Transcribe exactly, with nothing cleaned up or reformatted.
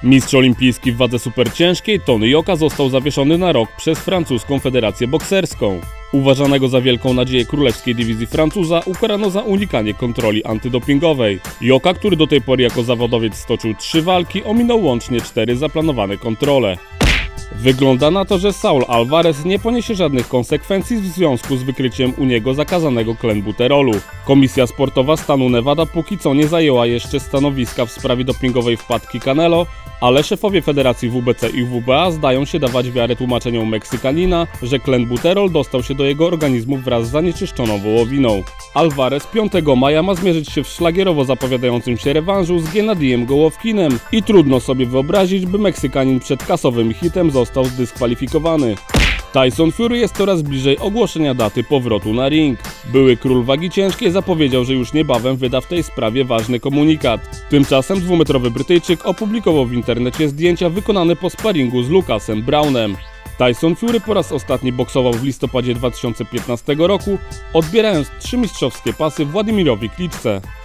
Mistrz olimpijski w wadze superciężkiej Tony Yoka został zawieszony na rok przez francuską federację bokserską. Uważanego za wielką nadzieję królewskiej dywizji Francuza ukarano za unikanie kontroli antydopingowej. Yoka, który do tej pory jako zawodowiec stoczył trzy walki, ominął łącznie cztery zaplanowane kontrole. Wygląda na to, że Saul Alvarez nie poniesie żadnych konsekwencji w związku z wykryciem u niego zakazanego klenbuterolu. Komisja Sportowa stanu Nevada póki co nie zajęła jeszcze stanowiska w sprawie dopingowej wpadki Canelo, ale szefowie federacji W B C i W B A zdają się dawać wiarę tłumaczeniom Meksykanina, że klenbuterol dostał się do jego organizmu wraz z zanieczyszczoną wołowiną. Alvarez piątego maja ma zmierzyć się w szlagierowo zapowiadającym się rewanżu z Gennadijem Gołowkinem i trudno sobie wyobrazić, by Meksykanin przed kasowym hitem został zdyskwalifikowany. Tyson Fury jest coraz bliżej ogłoszenia daty powrotu na ring. Były król wagi ciężkiej zapowiedział, że już niebawem wyda w tej sprawie ważny komunikat. Tymczasem dwumetrowy Brytyjczyk opublikował w internecie zdjęcia wykonane po sparingu z Lucasem Brownem. Tyson Fury po raz ostatni boksował w listopadzie dwa tysiące piętnastego roku, odbierając trzy mistrzowskie pasy Władimirowi Kliczce.